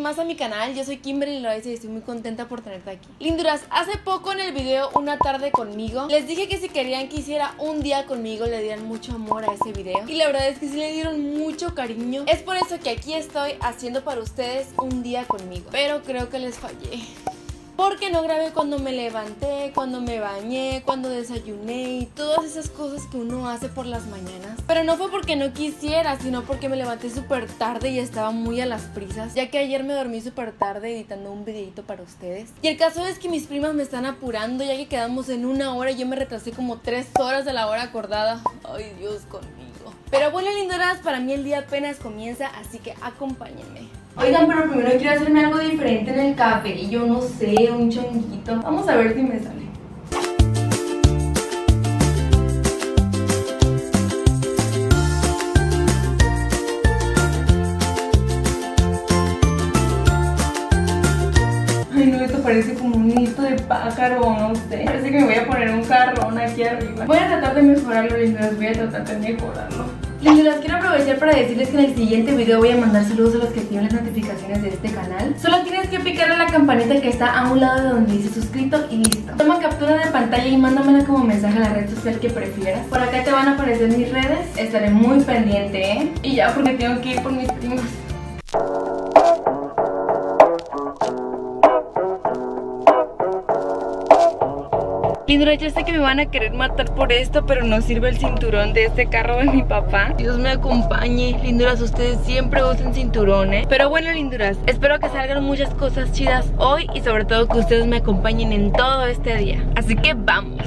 más a mi canal. Yo soy Kimberly Loaiza y estoy muy contenta por tenerte aquí. Linduras, hace poco en el video Una tarde conmigo les dije que si querían que hiciera un día conmigo le dieran mucho amor a ese video. Y la verdad es que sí le dieron mucho cariño. Es por eso que aquí estoy haciendo para ustedes un día conmigo. Pero creo que les fallé. Porque no grabé cuando me levanté, cuando me bañé, cuando desayuné y todas esas cosas que uno hace por las mañanas. Pero no fue porque no quisiera, sino porque me levanté súper tarde y estaba muy a las prisas, ya que ayer me dormí súper tarde editando un videito para ustedes. Y el caso es que mis primas me están apurando, ya que quedamos en 1 hora y yo me retrasé como 3 horas de la hora acordada. Ay, Dios conmigo. Pero bueno, linduras, para mí el día apenas comienza, así que acompáñenme. Oigan, pero primero quiero hacerme algo diferente en el cabello, no sé, un chonguito. Vamos a ver si me sale. Ay, no, esto parece como un nidito de pájaro, no sé. Parece que me voy a poner un carrón aquí arriba. Voy a tratar de mejorarlo, linduras, voy a tratar de mejorarlo. Linduras, quiero aprovechar para decirles que en el siguiente video voy a mandar saludos a los que activen las notificaciones de este canal. Solo tienes que picarle a la campanita que está a un lado de donde dice suscrito y listo. Toma captura de pantalla y mándamela como mensaje a la red social que prefieras. Por acá te van a aparecer mis redes, estaré muy pendiente, ¿eh? Y ya, porque tengo que ir por mis primas. Lindura, yo sé que me van a querer matar por esto, pero no sirve el cinturón de este carro de mi papá. Dios me acompañe. Linduras, ustedes siempre usen cinturón, ¿eh? Pero bueno, linduras, espero que salgan muchas cosas chidas hoy y sobre todo que ustedes me acompañen en todo este día. Así que vamos.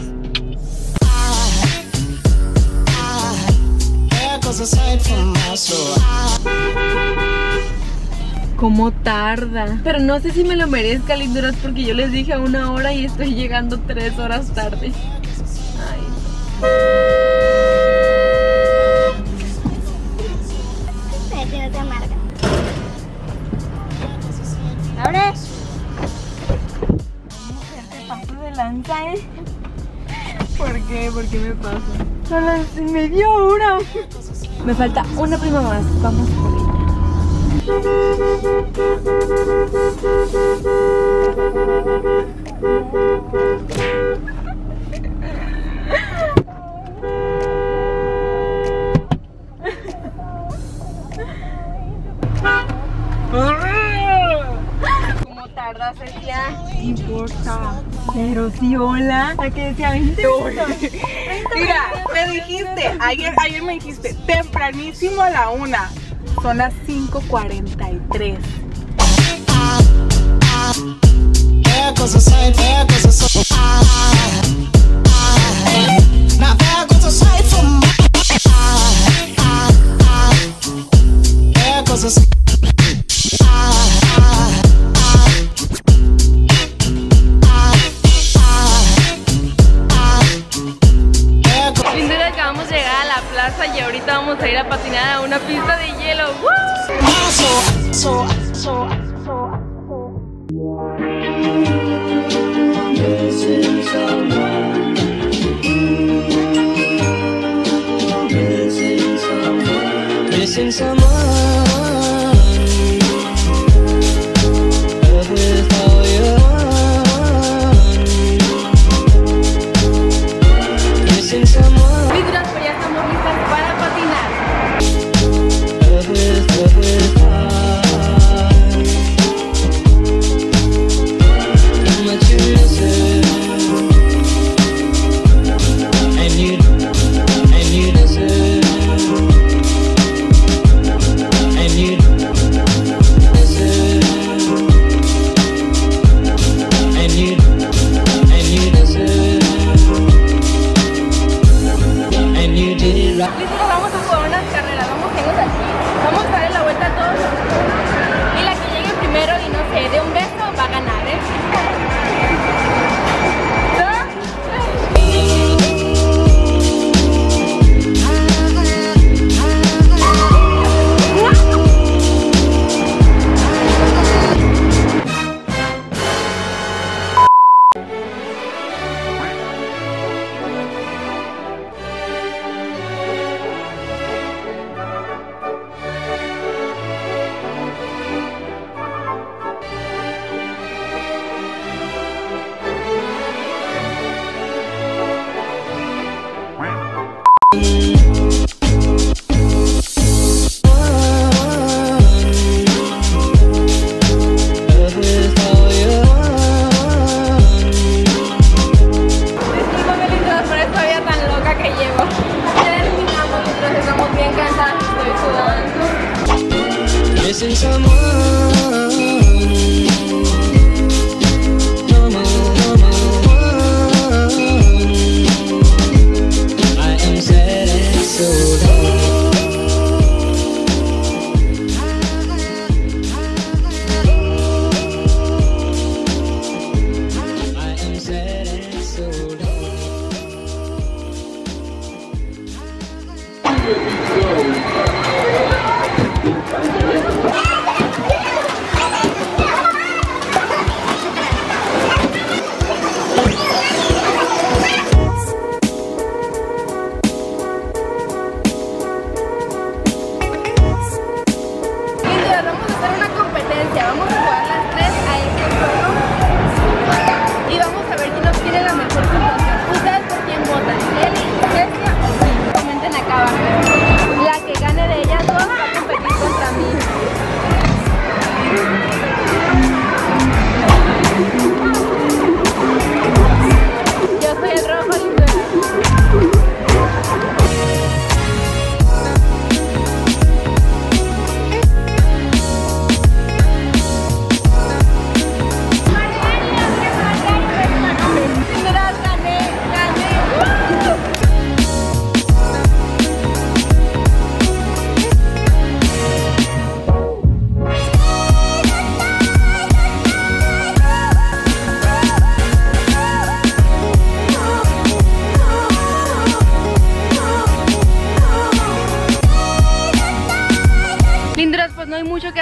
Cómo tarda. Pero no sé si me lo merezca, linduras, porque yo les dije a 1 hora y estoy llegando 3 horas tarde. Ay, no te amarga. ¿Abre? te paso de lanza, ¿eh? ¿Por qué? ¿Por qué me paso? Son las 1:30. Me falta una prima más. Vamos por ella. ¿Cómo tardas, Celia? No importa. Pero sí, hola. ¿A qué decía 20 horas? Mira, me dijiste, ayer me dijiste, tempranísimo a la 1. Son las 5:43. Linduras, acabamos de llegar a la plaza y ahorita vamos a ir a patinar a una pista de hielo. ¡Woo! Missing someone. Linduras, pues ya estamos listas para patinar.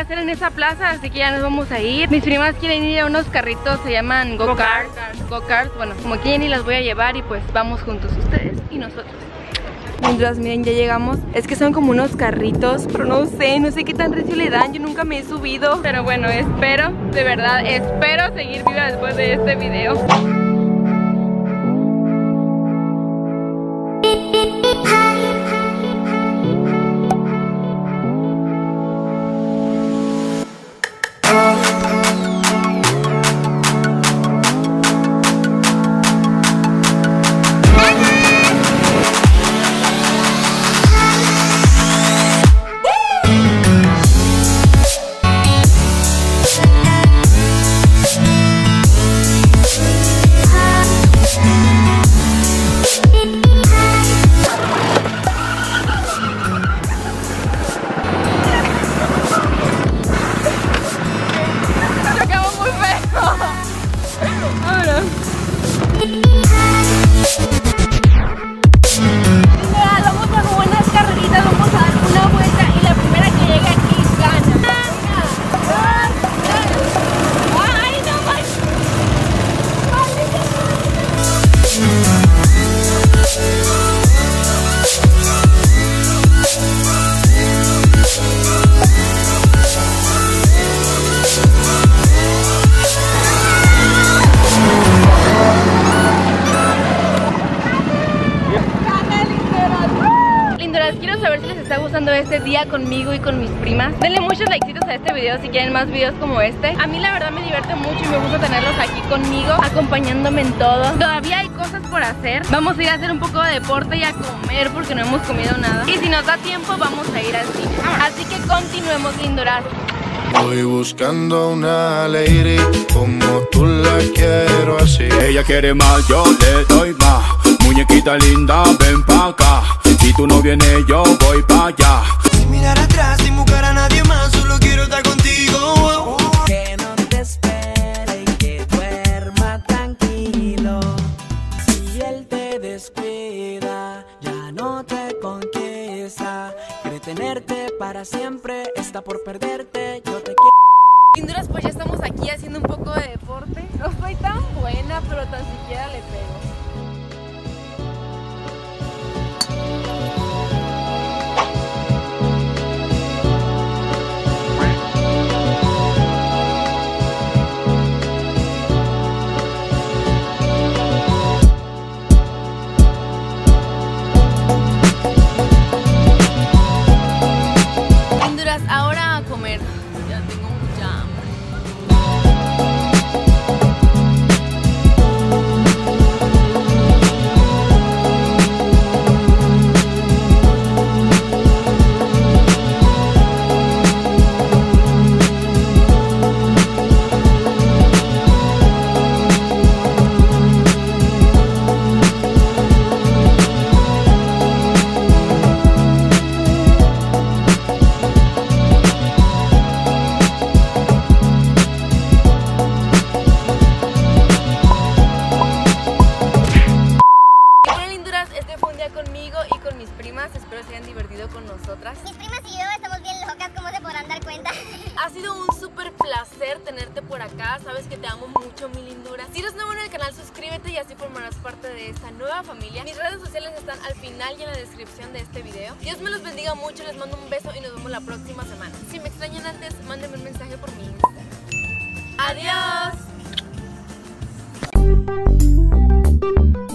a hacer en esa plaza, así que ya nos vamos a ir. Mis primas quieren ir a unos carritos, se llaman go-karts. Go-karts, bueno, como quieren y las voy a llevar y pues vamos juntos ustedes y nosotros. Mientras, miren, ya llegamos. Es que son como unos carritos, pero no sé qué tan recio le dan. Yo nunca me he subido. Pero bueno, espero, de verdad, espero seguir viva después de este video. Este día conmigo y con mis primas. Denle muchos likecitos a este video si quieren más videos como este. A mí la verdad me divierte mucho y me gusta tenerlos aquí conmigo, acompañándome en todo. Todavía hay cosas por hacer. Vamos a ir a hacer un poco de deporte y a comer porque no hemos comido nada. Y si nos da tiempo vamos a ir al cine. Así que continuemos, linduras. Voy buscando una lady como tú la quiero así. Ella quiere más, yo le doy más. Muñequita linda, ven pa' acá. Si tú no vienes, yo voy pa' allá. Sin mirar atrás, sin buscar a nadie más, solo quiero estar contigo. Que no te espere y que duerma tranquilo. Si él te descuida, ya no te conquista. Quiere tenerte para siempre, está por perderte, yo te quiero. Linduras, pues ya estamos aquí haciendo un poco de deporte. No soy tan buena, pero tan siquiera le pego. Ahora a comer. Ya tengo mucha hambre. Espero se hayan divertido con nosotras. Mis primas y yo estamos bien locas, como se podrán dar cuenta. Ha sido un súper placer tenerte por acá. Sabes que te amo mucho, mi lindura. Si eres nuevo en el canal, suscríbete y así formarás parte de esta nueva familia. Mis redes sociales están al final y en la descripción de este video. Dios me los bendiga mucho, les mando un beso y nos vemos la próxima semana. Si me extrañan antes, mándenme un mensaje por mi Instagram. ¡Adiós!